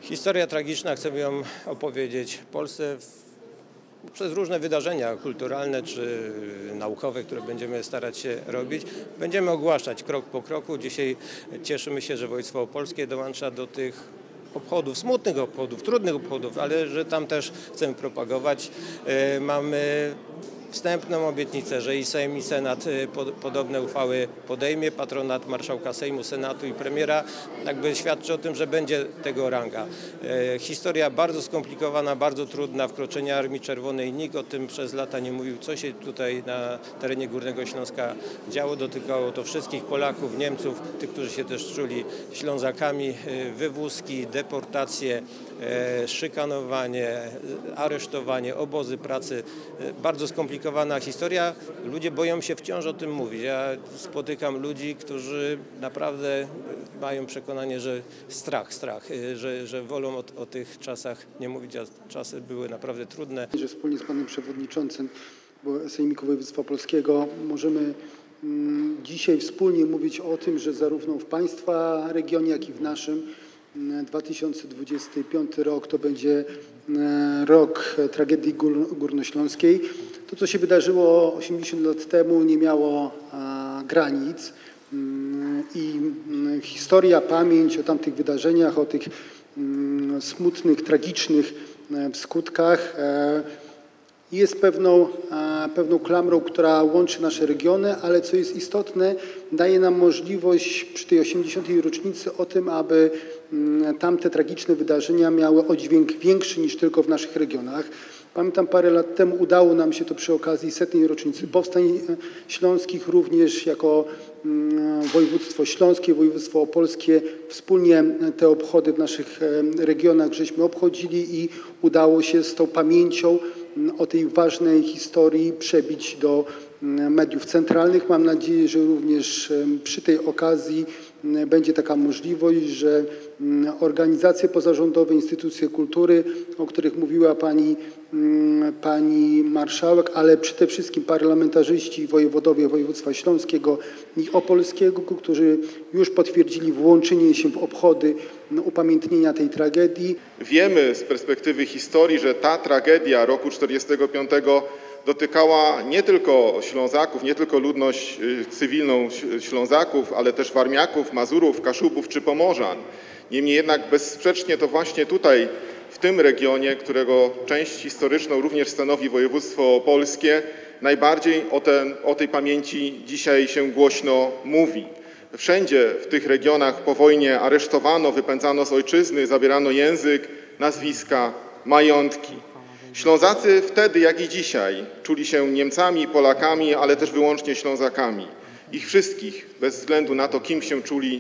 Historia tragiczna, chcemy ją opowiedzieć Polsce przez różne wydarzenia kulturalne czy naukowe, które będziemy starać się robić. Będziemy ogłaszać krok po kroku. Dzisiaj cieszymy się, że województwo opolskie dołącza do tych obchodów, smutnych obchodów, trudnych obchodów, ale że tam też chcemy propagować. Mamy wstępną obietnicę, że i Sejm, i Senat podobne uchwały podejmie. Patronat marszałka Sejmu, Senatu i premiera jakby świadczy o tym, że będzie tego ranga. Historia bardzo skomplikowana, bardzo trudna, wkroczenie Armii Czerwonej. Nikt o tym przez lata nie mówił, co się tutaj na terenie Górnego Śląska działo. Dotykało to wszystkich Polaków, Niemców, tych, którzy się też czuli Ślązakami. Wywózki, deportacje, szykanowanie, aresztowanie, obozy pracy. Bardzo skomplikowana historia. Ludzie boją się wciąż o tym mówić. Ja spotykam ludzi, którzy naprawdę mają przekonanie, że strach, że wolą o tych czasach nie mówić, a czasy były naprawdę trudne. Że wspólnie z panem przewodniczącym Sejmiku Województwa Opolskiego możemy dzisiaj wspólnie mówić o tym, że zarówno w państwa regionie, jak i w naszym 2025 rok to będzie rok tragedii górnośląskiej. To, co się wydarzyło 80 lat temu, nie miało granic i historia, pamięć o tamtych wydarzeniach, o tych smutnych, tragicznych skutkach jest pewną klamrą, która łączy nasze regiony, ale co jest istotne, daje nam możliwość przy tej 80. rocznicy o tym, aby tamte tragiczne wydarzenia miały oddźwięk większy niż tylko w naszych regionach. Pamiętam, parę lat temu udało nam się to przy okazji 100. rocznicy powstań śląskich, również jako województwo śląskie, województwo opolskie, wspólnie te obchody w naszych regionach żeśmy obchodzili i udało się z tą pamięcią o tej ważnej historii przebić do mediów centralnych. Mam nadzieję, że również przy tej okazji będzie taka możliwość, że organizacje pozarządowe, instytucje kultury, o których mówiła pani marszałek, ale przede wszystkim parlamentarzyści, wojewodowie województwa śląskiego i opolskiego, którzy już potwierdzili włączenie się w obchody upamiętnienia tej tragedii. Wiemy z perspektywy historii, że ta tragedia roku 1945 dotykała nie tylko Ślązaków, nie tylko ludność cywilną Ślązaków, ale też Warmiaków, Mazurów, Kaszubów czy Pomorzan. Niemniej jednak bezsprzecznie to właśnie tutaj, w tym regionie, którego część historyczną również stanowi województwo opolskie, najbardziej o tej pamięci dzisiaj się głośno mówi. Wszędzie w tych regionach po wojnie aresztowano, wypędzano z ojczyzny, zabierano język, nazwiska, majątki. Ślązacy wtedy, jak i dzisiaj, czuli się Niemcami, Polakami, ale też wyłącznie Ślązakami. Ich wszystkich, bez względu na to, kim się czuli,